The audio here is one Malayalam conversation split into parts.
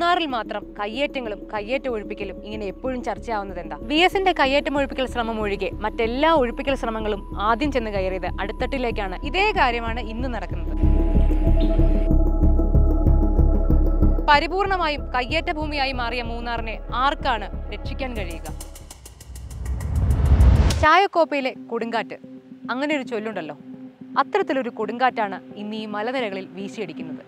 മൂന്നാറിൽ മാത്രം കയ്യേറ്റങ്ങളും കയ്യേറ്റ ഒഴിപ്പിക്കലും ഇങ്ങനെ എപ്പോഴും ചർച്ചയാവുന്നത് എന്താ? VSന്റെ കയ്യേറ്റം ഒഴിപ്പിക്കൽ ശ്രമം ഒഴികെ മറ്റെല്ലാ ഒഴിപ്പിക്കൽ ശ്രമങ്ങളും ആദ്യം ചെന്ന് കയറിയത് അടിത്തട്ടിലേക്കാണ്. ഇതേ കാര്യമാണ് ഇന്ന് നടക്കുന്നത്. പരിപൂർണമായും കയ്യേറ്റ ഭൂമിയായി മാറിയ മൂന്നാറിനെ ആർക്കാണ് രക്ഷിക്കാൻ കഴിയുക? ചായക്കോപ്പയിലെ കൊടുങ്കാറ്റ്, അങ്ങനെ ഒരു ചൊല്ലുണ്ടല്ലോ. അത്തരത്തിലൊരു കൊടുങ്കാറ്റാണ് ഇന്ന് ഈ മലനിരകളിൽ വീശിയടിക്കുന്നത്.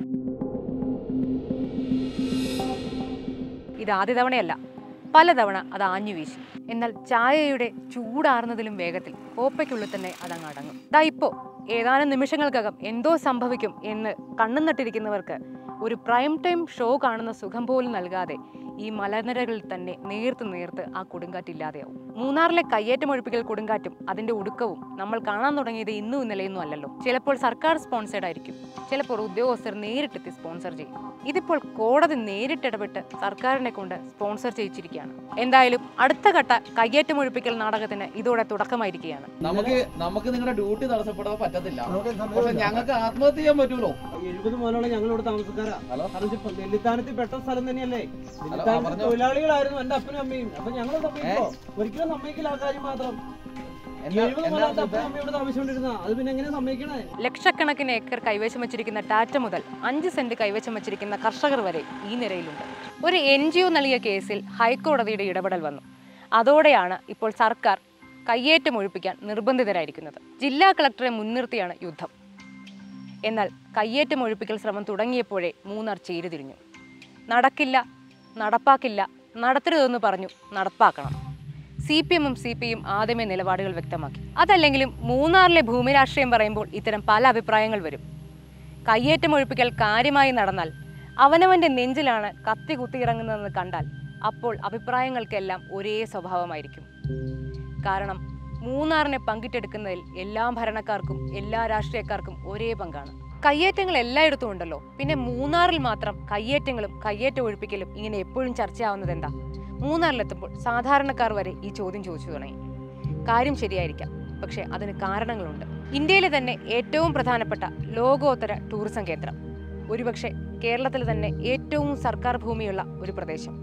ഇത് ആദ്യ തവണയല്ല, പലതവണ അത് ആഞ്ഞു വീശി. എന്നാൽ ചായയുടെ ചൂടാറുന്നതിലും വേഗത്തിൽ കോപ്പയ്ക്കുള്ളിൽ തന്നെ അതങ്ങ് അടങ്ങും. ഇപ്പോ ഏതാനും നിമിഷങ്ങൾക്കകം എന്തോ സംഭവിക്കും എന്ന് കണ്ണും നട്ടിരിക്കുന്നവർക്ക് ഒരു പ്രൈം ടൈം ഷോ കാണുന്ന സുഖം പോലും നൽകാതെ ഈ മലനിരകളിൽ തന്നെ നേർത്ത് ആ കൊടുങ്കാറ്റില്ലാതെയാവും. മൂന്നാറിലെ കയ്യേറ്റമൊഴിപ്പിക്കൽ കൊടുങ്കാറ്റും അതിന്റെ ഒടുക്കവും നമ്മൾ കാണാൻ തുടങ്ങിയത് ഇന്നും ഇന്നലെയൊന്നും അല്ലല്ലോ. ചിലപ്പോൾ സർക്കാർ സ്പോൺസേഡ് ആയിരിക്കും, ചിലപ്പോൾ ഉദ്യോഗസ്ഥർ നേരിട്ടെത്തി സ്പോൺസർ ചെയ്യും. ഇതിപ്പോൾ കോടതി നേരിട്ടിടപെട്ട് സർക്കാരിനെ കൊണ്ട് സ്പോൺസർ ചെയ്യിച്ചിരിക്കുകയാണ്. എന്തായാലും അടുത്ത ഘട്ട കയ്യേറ്റമൊഴിപ്പിക്കൽ നാടകത്തിന് ഇതോടെ തുടക്കമായിരിക്കുകയാണ്. നമുക്ക് നിങ്ങളുടെ ഡ്യൂട്ടി തടസ്സപ്പെടാൻ പറ്റത്തില്ല, പക്ഷെ ഞങ്ങൾക്ക് ആത്മഹത്യ ചെയ്യാൻ പറ്റൂലോ? 70 മുതലുള്ള ഞങ്ങളിവിടെ താമസക്കാരാ. നെല്ലിത്താനത്തിൽ പെട്ട സ്ഥലം തന്നെയല്ലേ? തൊഴിലാളികളായിരുന്നു എന്റെ അപ്പനും അമ്മയും. അപ്പൊ ഞങ്ങൾ സമ്മതിക്കോ? ഒരിക്കലും സമ്മതിക്കില്ല. ആ കാര്യം മാത്രം. 70 മുതലാത്ത അപ്പനും അമ്മയോട് താമസിച്ചുകൊണ്ടിരുന്ന അത് പിന്നെ എങ്ങനെ സമ്മതിക്കണേ? ലക്ഷക്കണക്കിന് ഏക്കർ കൈവശം വെച്ചിരിക്കുന്ന ടാറ്റ മുതൽ 5 സെന്റ് കൈവശം വെച്ചിരിക്കുന്ന കർഷകർ വരെ ഈ നിരയിലുണ്ട്. ഒരു NGO നൽകിയ കേസിൽ ഹൈക്കോടതിയുടെ ഇടപെടൽ വന്നു. അതോടെയാണ് ഇപ്പോൾ സർക്കാർ കയ്യേറ്റം ഒഴിപ്പിക്കാൻ നിർബന്ധിതരായിരിക്കുന്നത്. ജില്ലാ കളക്ടറെ മുൻനിർത്തിയാണ് യുദ്ധം. എന്നാൽ കയ്യേറ്റം ഒഴിപ്പിക്കൽ ശ്രമം തുടങ്ങിയപ്പോഴേ മൂന്നാർ ചേരിതിരിഞ്ഞു. നടക്കില്ല, നടപ്പാക്കില്ല, നടത്തരുതെന്ന് പറഞ്ഞു നടപ്പാക്കണം. CPM-ഉം CPI-യും ആദ്യമേ നിലപാടുകൾ വ്യക്തമാക്കി. അതല്ലെങ്കിലും മൂന്നാറിലെ ഭൂമി രാഷ്ട്രീയം പറയുമ്പോൾ ഇത്തരം പല അഭിപ്രായങ്ങൾ വരും. കയ്യേറ്റം ഒഴിപ്പിക്കൽ കാര്യമായി നടന്നാൽ അവനവൻ്റെ നെഞ്ചിലാണ് കത്തി കുത്തിയിറങ്ങുന്നതെന്ന് കണ്ടാൽ അപ്പോൾ അഭിപ്രായങ്ങൾക്കെല്ലാം ഒരേ സ്വഭാവമായിരിക്കും. കാരണം മൂന്നാറിനെ പങ്കിട്ടെടുക്കുന്നതിൽ എല്ലാ ഭരണക്കാർക്കും എല്ലാ രാഷ്ട്രീയക്കാർക്കും ഒരേ പങ്കാണ്. കയ്യേറ്റങ്ങൾ എല്ലായിടത്തും ഉണ്ടല്ലോ, പിന്നെ മൂന്നാറിൽ മാത്രം കയ്യേറ്റങ്ങളും കയ്യേറ്റ ഒഴിപ്പിക്കലും ഇങ്ങനെ എപ്പോഴും ചർച്ചയാവുന്നത് എന്താ? മൂന്നാറിലെത്തുമ്പോൾ സാധാരണക്കാർ വരെ ഈ ചോദ്യം ചോദിച്ചു തുടങ്ങി. കാര്യം ശരിയായിരിക്കാം, പക്ഷെ അതിന് കാരണങ്ങളുണ്ട്. ഇന്ത്യയിലെ തന്നെ ഏറ്റവും പ്രധാനപ്പെട്ട ലോകോത്തര ടൂറിസം കേന്ദ്രം, ഒരുപക്ഷെ കേരളത്തിൽ തന്നെ ഏറ്റവും സർക്കാർ ഭൂമിയുള്ള ഒരു പ്രദേശം,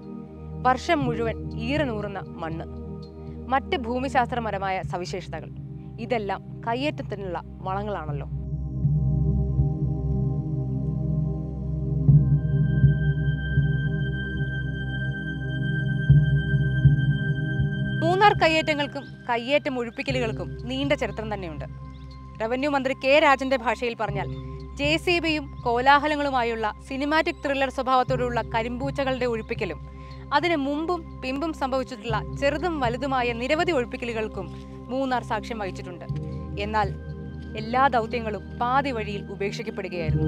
വർഷം മുഴുവൻ ഈറനൂറുന്ന മണ്ണ്, മറ്റ് ഭൂമിശാസ്ത്രപരമായ സവിശേഷതകൾ, ഇതെല്ലാം കയ്യേറ്റത്തിനുള്ള വളങ്ങളാണല്ലോ. മൂന്നാർ കയ്യേറ്റങ്ങൾക്കും കയ്യേറ്റം ഒഴിപ്പിക്കലുകൾക്കും നീണ്ട ചരിത്രം തന്നെയുണ്ട്. റവന്യൂ മന്ത്രി K. രാജന്റെ ഭാഷയിൽ പറഞ്ഞാൽ JCB-യും കോലാഹലങ്ങളുമായുള്ള സിനിമാറ്റിക് ത്രില്ലർ സ്വഭാവത്തോടുള്ള കരിമ്പൂച്ചകളുടെ ഒഴിപ്പിക്കലും അതിന് മുമ്പും പിമ്പും സംഭവിച്ചിട്ടുള്ള ചെറുതും വലുതുമായ നിരവധി ഒഴിപ്പിക്കലുകൾക്കും മൂന്നാർ സാക്ഷ്യം വഹിച്ചിട്ടുണ്ട്. എന്നാൽ എല്ലാ ദൗത്യങ്ങളും പാതി വഴിയിൽ ഉപേക്ഷിക്കപ്പെടുകയായിരുന്നു.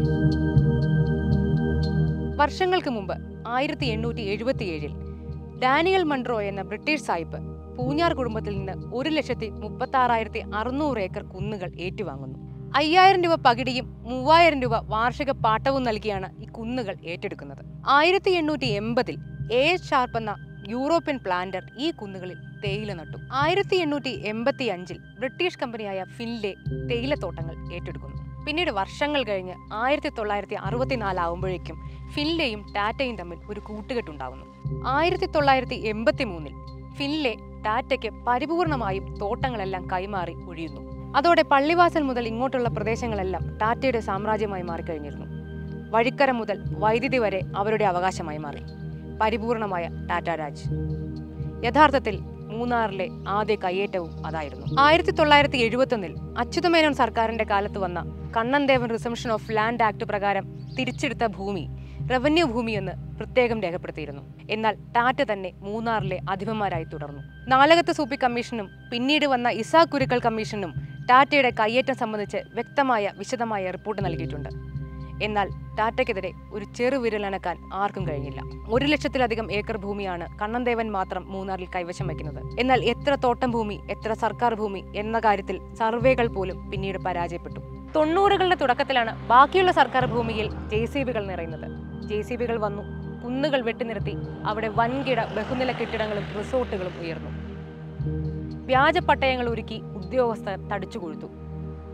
വർഷങ്ങൾക്ക് മുമ്പ് 1877-ൽ ഡാനിയൽ മൺട്രോ എന്ന ബ്രിട്ടീഷ് സായിപ്പ് പൂഞ്ഞാർ കുടുംബത്തിൽ നിന്ന് 1,66,600 ഏക്കർ കുന്നുകൾ ഏറ്റുവാങ്ങുന്നു. 5,000 രൂപ പകിടിയും 3,000 രൂപ വാർഷിക പാട്ടവും നൽകിയാണ് ഈ കുന്നുകൾ ഏറ്റെടുക്കുന്നത്. 1880-ൽ A.H. ഷാർപ്പ് എന്ന യൂറോപ്യൻ പ്ലാന്റർ ഈ കുന്നുകളിൽ തേയില നട്ടു. 1885-ൽ ബ്രിട്ടീഷ് കമ്പനിയായ ഫിൻലെ തേയിലത്തോട്ടങ്ങൾ ഏറ്റെടുക്കുന്നു. പിന്നീട് വർഷങ്ങൾ കഴിഞ്ഞ് 1964 ആവുമ്പോഴേക്കും ഫിൻലെയും ടാറ്റയും തമ്മിൽ ഒരു കൂട്ടുകെട്ടുണ്ടാവുന്നു. 1983-ൽ ഫിൻലെ ടാറ്റയ്ക്ക് പരിപൂർണമായും തോട്ടങ്ങളെല്ലാം കൈമാറി ഒഴിയുന്നു. അതോടെ പള്ളിവാസൽ മുതൽ ഇങ്ങോട്ടുള്ള പ്രദേശങ്ങളെല്ലാം ടാറ്റയുടെ സാമ്രാജ്യമായി മാറിക്കഴിഞ്ഞിരുന്നു. വഴിക്കര മുതൽ വൈദ്യുതി വരെ അവരുടെ അവകാശമായി മാറി. പരിപൂർണമായ ടാറ്റ രാജ്. യഥാർത്ഥത്തിൽ മൂന്നാറിലെ ആദ്യ കയ്യേറ്റവും അതായിരുന്നു. 1971-ൽ അച്യുതമേനോൻ സർക്കാരിന്റെ കാലത്ത് വന്ന Kannan Devan resumption of land act പ്രകാരം തിരിച്ചെടുത്ത ഭൂമി റവന്യൂ ഭൂമിയെന്ന് പ്രത്യേകം രേഖപ്പെടുത്തിയിരുന്നു. എന്നാൽ ടാറ്റ തന്നെ മൂന്നാറിലെ അധിപന്മാരായി തുടർന്നു. നാലകത്ത് സൂപ്പി കമ്മീഷനും പിന്നീട് വന്ന ഇസാഖ് കുരുക്കൾ കമ്മീഷനും ടാറ്റയുടെ കയ്യേറ്റം സംബന്ധിച്ച് വിശദമായ റിപ്പോർട്ട് നൽകിയിട്ടുണ്ട്. എന്നാൽ ടാറ്റയ്ക്കെതിരെ ഒരു ചെറുവിരലനക്കാൻ ആർക്കും കഴിഞ്ഞില്ല. 1,00,000-ലധികം ഏക്കർ ഭൂമിയാണ് കണ്ണൻദേവൻ മാത്രം മൂന്നാറിൽ കൈവശം വയ്ക്കുന്നത്. എന്നാൽ എത്ര തോട്ടം ഭൂമി, എത്ര സർക്കാർ ഭൂമി എന്ന കാര്യത്തിൽ സർവേകൾ പോലും പിന്നീട് പരാജയപ്പെട്ടു. 90കളുടെ തുടക്കത്തിലാണ് ബാക്കിയുള്ള സർക്കാർ ഭൂമിയിൽ JCB-കൾ നിറയുന്നത്. JCB-കൾ വന്നു, കുന്നുകൾ വെട്ടിനിർത്തി അവിടെ വൻകിട ബഹുനില കെട്ടിടങ്ങളും റിസോർട്ടുകളും ഉയർന്നു. വ്യാജ പട്ടയങ്ങൾ ഒരുക്കി ഉദ്യോഗസ്ഥർ തടിച്ചു കൊഴുത്തു.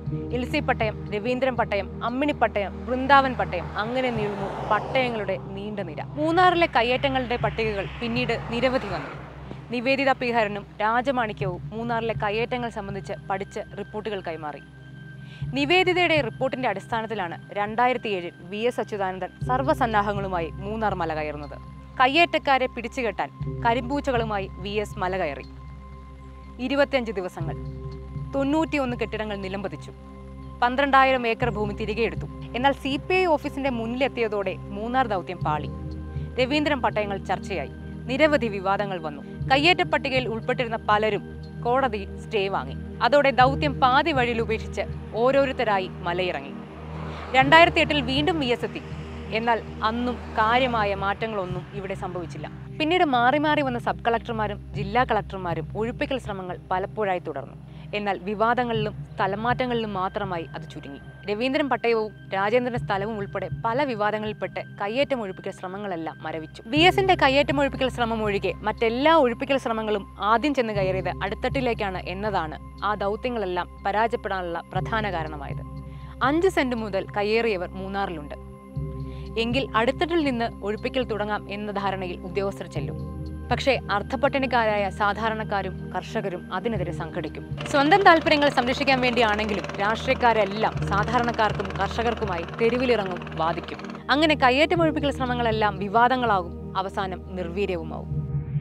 എൽസി പട്ടയം, രവീന്ദ്രൻ പട്ടയം, അമ്മിണി പട്ടയം, വൃന്ദാവൻ പട്ടയം, അങ്ങനെ നീളുന്നു പട്ടയങ്ങളുടെ നീണ്ട നിര. മൂന്നാറിലെ കയ്യേറ്റങ്ങളുടെ പട്ടികകൾ പിന്നീട് നിരവധി വന്നു. നിവേദിത പീഹരനും രാജമാണിക്യവും മൂന്നാറിലെ കയ്യേറ്റങ്ങൾ സംബന്ധിച്ച് പഠിച്ച് റിപ്പോർട്ടുകൾ കൈമാറി. നിവേദിതയുടെ റിപ്പോർട്ടിന്റെ അടിസ്ഥാനത്തിലാണ് 2007 VS അച്യുതാനന്ദൻ സർവ്വസന്നാഹങ്ങളുമായി മൂന്നാർ മല കയറുന്നത്. കയ്യേറ്റക്കാരെ പിടിച്ചുകെട്ടാൻ കരിമ്പൂച്ചകളുമായി VS മല കയറി. 25 ദിവസങ്ങൾ, 91 കെട്ടിടങ്ങൾ നിലംപതിച്ചു, 12,000 ഏക്കർ ഭൂമി തിരികെ എടുത്തു. എന്നാൽ CPI ഓഫീസിന്റെ മുന്നിലെത്തിയതോടെ മൂന്നാർ ദൗത്യം പാളി. രവീന്ദ്രൻ പട്ടയങ്ങൾ ചർച്ചയായി, നിരവധി വിവാദങ്ങൾ വന്നു. കയ്യേറ്റ പട്ടികയിൽ ഉൾപ്പെട്ടിരുന്ന പലരും കോടതി സ്റ്റേ വാങ്ങി. അതോടെ ദൗത്യം പാതി വഴിയിൽ ഉപേക്ഷിച്ച് ഓരോരുത്തരായി മലയിറങ്ങി. 2008 വീണ്ടും VS എത്തി. എന്നാൽ അന്നും കാര്യമായ മാറ്റങ്ങളൊന്നും ഇവിടെ സംഭവിച്ചില്ല. പിന്നീട് മാറി മാറി വന്ന സബ് കളക്ടർമാരും ജില്ലാ കളക്ടർമാരും ഒഴിപ്പിക്കൽ ശ്രമങ്ങൾ പലപ്പോഴായി തുടർന്നു. എന്നാൽ വിവാദങ്ങളിലും സ്ഥലമാറ്റങ്ങളിലും മാത്രമായി അത് ചുരുങ്ങി. രവീന്ദ്രൻ പട്ടയവും രാജേന്ദ്രന്റെ സ്ഥലവും ഉൾപ്പെടെ പല വിവാദങ്ങളിൽപ്പെട്ട് കയ്യേറ്റം ഒഴിപ്പിക്കൽ ശ്രമങ്ങളെല്ലാം മരവിച്ചു. VSന്റെ കയ്യേറ്റം ഒഴിപ്പിക്കൽ ശ്രമം ഒഴികെ മറ്റെല്ലാ ഒഴിപ്പിക്കൽ ശ്രമങ്ങളും ആദ്യം ചെന്ന് കയറിയത് അടിത്തട്ടിലേക്കാണ് എന്നതാണ് ആ ദൗത്യങ്ങളെല്ലാം പരാജയപ്പെടാനുള്ള പ്രധാന കാരണമായത്. 5 സെന്റ് മുതൽ കയ്യേറിയവർ മൂന്നാറിലുണ്ട്. എങ്കിൽ അടിത്തട്ടിൽ നിന്ന് ഒഴിപ്പിക്കൽ തുടങ്ങാം എന്ന ധാരണയിൽ ഉദ്യോഗസ്ഥർ ചെല്ലും. പക്ഷേ അർദ്ധപട്ടിണിക്കാരായ സാധാരണക്കാരും കർഷകരും അതിനെതിരെ സംഘടിക്കും. സ്വന്തം താല്പര്യങ്ങൾ സംരക്ഷിക്കാൻ വേണ്ടിയാണെങ്കിലും രാഷ്ട്രീയക്കാരെല്ലാം സാധാരണക്കാർക്കും കർഷകർക്കുമായി തെരുവിലിറങ്ങും, വാദിക്കും. അങ്ങനെ കയ്യേറ്റം ഒഴിപ്പിക്കൽ ശ്രമങ്ങളെല്ലാം വിവാദങ്ങളാകും, അവസാനം നിർവീര്യവുമാവും.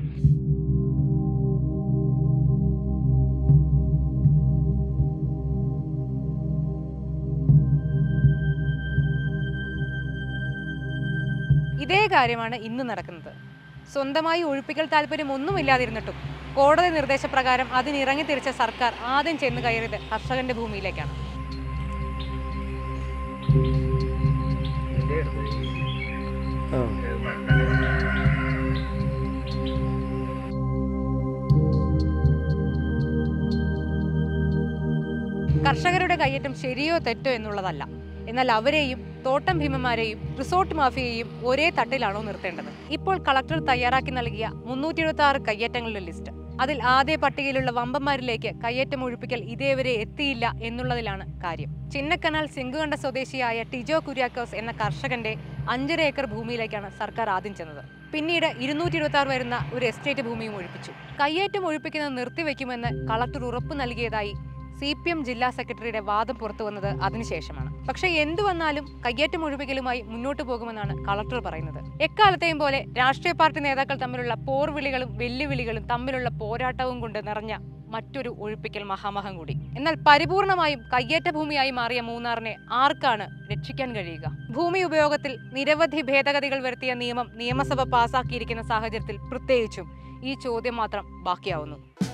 ഇതേ കാര്യമാണ് ഇന്ന് നടക്കുന്നത്. സ്വന്തമായി ഒഴിപ്പിക്കൽ താല്പര്യം ഒന്നുമില്ലാതിരുന്നിട്ടും കോടതി നിർദ്ദേശപ്രകാരം അതിനിറങ്ങി തിരിച്ച സർക്കാർ ആദ്യം ചെന്ന് കയറിയത് കർഷകന്റെ ഭൂമിയിലേക്കാണ്. കർഷകരുടെ കയ്യേറ്റം ശരിയോ തെറ്റോ എന്നുള്ളതല്ല. എന്നാൽ അവരെയും തോട്ടം ഭീമന്മാരെയും റിസോർട്ട് മാഫിയയെയും ഒരേ തട്ടിലാണോ നിർത്തേണ്ടത്? ഇപ്പോൾ കളക്ടർ തയ്യാറാക്കി നൽകിയ 376 കയ്യേറ്റങ്ങളുടെ ലിസ്റ്റ്, അതിൽ ആദ്യ പട്ടികയിലുള്ള വമ്പന്മാരിലേക്ക് കയ്യേറ്റം ഒഴിപ്പിക്കൽ ഇതേവരെ എത്തിയില്ല എന്നുള്ളതിലാണ് കാര്യം. ചിന്നക്കനാൽ സിംഗുകണ്ഠ സ്വദേശിയായ ടിജോ കുര്യാക്കോസ് എന്ന കർഷകന്റെ 5.5 ഏക്കർ ഭൂമിയിലേക്കാണ് സർക്കാർ ആദ്യം ചെന്നത്. പിന്നീട് 226 വരുന്ന ഒരു എസ്റ്റേറ്റ് ഭൂമിയും ഒഴിപ്പിച്ചു. കയ്യേറ്റം ഒഴിപ്പിക്കുന്നത് നിർത്തിവെക്കുമെന്ന് കളക്ടർ ഉറപ്പു നൽകിയതായി CPM ജില്ലാ സെക്രട്ടറിയുടെ വാദം പുറത്തു വന്നത് അതിനുശേഷമാണ്. പക്ഷേ എന്തു വന്നാലും കയ്യേറ്റം ഒഴിപ്പിക്കലുമായി മുന്നോട്ട് പോകുമെന്നാണ് കളക്ടർ പറയുന്നത്. എക്കാലത്തെയും പോലെ രാഷ്ട്രീയ പാർട്ടി നേതാക്കൾ തമ്മിലുള്ള പോർവിളികളും വെല്ലുവിളികളും തമ്മിലുള്ള പോരാട്ടവും കൊണ്ട് നിറഞ്ഞ മറ്റൊരു ഒഴിപ്പിക്കൽ മഹാമഹം കൂടി. എന്നാൽ പരിപൂർണമായും കയ്യേറ്റ ഭൂമിയായി മാറിയ മൂന്നാറിനെ ആർക്കാണ് രക്ഷിക്കാൻ കഴിയുക? ഭൂമി ഉപയോഗത്തിൽ നിരവധി ഭേദഗതികൾ വരുത്തിയ നിയമം നിയമസഭ പാസാക്കിയിരിക്കുന്ന സാഹചര്യത്തിൽ പ്രത്യേകിച്ചും ഈ ചോദ്യം മാത്രം ബാക്കിയാവുന്നു.